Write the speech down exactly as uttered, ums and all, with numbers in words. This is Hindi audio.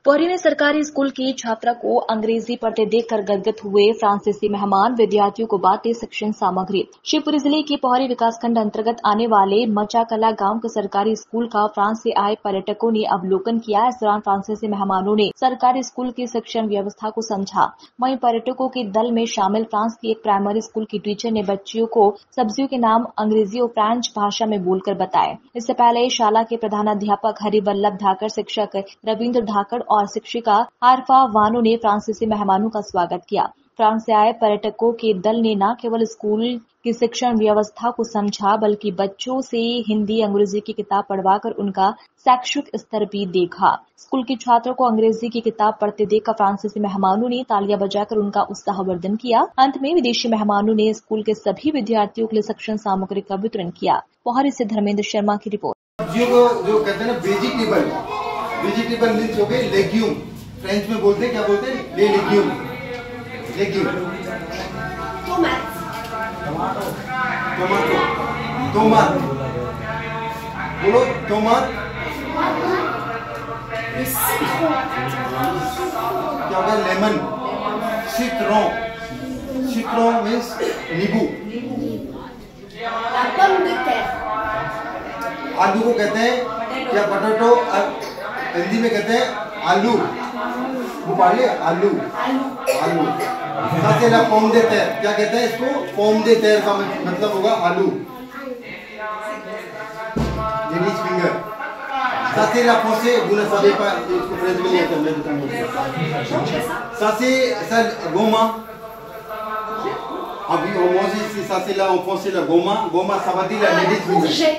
पोहरी में सरकारी स्कूल की छात्रा को अंग्रेजी पढ़ते देखकर गदगद हुए फ्रांसीसी मेहमान विद्यार्थियों को बांटे शिक्षण सामग्री। शिवपुरी जिले के पोहरी विकासखंड अंतर्गत आने वाले मचाकला गांव के सरकारी स्कूल का फ्रांस से आए पर्यटकों ने अवलोकन किया। इस दौरान फ्रांसीसी मेहमानों ने सरकारी स्कूल की शिक्षण व्यवस्था को समझा। वहीं पर्यटकों के दल में शामिल फ्रांस की एक प्राइमरी स्कूल की टीचर ने बच्चियों को सब्जियों के नाम अंग्रेजी और फ्रेंच भाषा में बोलकर बताए। इससे पहले शाला के प्रधानाध्यापक हरिवल्लभ धाकड़, शिक्षक रविन्द्र धाकड़ और शिक्षिका आरफा वानो ने फ्रांसीसी मेहमानों का स्वागत किया। फ्रांस से आए पर्यटकों के दल ने न केवल स्कूल की शिक्षण व्यवस्था को समझा, बल्कि बच्चों से हिंदी अंग्रेजी की किताब पढ़वाकर उनका शैक्षिक स्तर भी देखा। स्कूल की छात्रों को अंग्रेजी की किताब पढ़ते देखकर फ्रांसीसी मेहमानों ने तालियां बजाकर उनका उत्साहवर्धन किया। अंत में विदेशी मेहमानों ने स्कूल के सभी विद्यार्थियों के लिए शिक्षण सामग्री का वितरण किया। पोहरी से धर्मेंद्र शर्मा की रिपोर्ट। जो जो कहते हैं ना वेजिटेबल, वेजिटेबल मीन्स हो गए लेग्यूम। फ्रेंच में बोलते हैं, क्या बोलते हैं? ले लेग्यूम, लेग्यूम। टोमेटो, टोमेटो, टोमाट, बोलो टोमाट। क्या होगा? लेमन, सिट्रॉन, सिट्रॉन मीन्स नींबू। आलू को कहते हैं क्या? पोटैटो। हिंदी में कहते हैं आलू। वो पढ़िए, आलू, आलू। साथ ही पौम दे तैर, क्या कहते हैं इसको? पौम दे तैर का मतलब होगा आलू, लेडीज फिंगर। साथ ही फोसे गुना सभी पर इसको फ्रेंच में नहीं करना दुकान। सासे सर गोमा, अभी होमोसिस सासे ला फोसे ला गोमा, गोमा सबादी ला लेडीज फिंगर।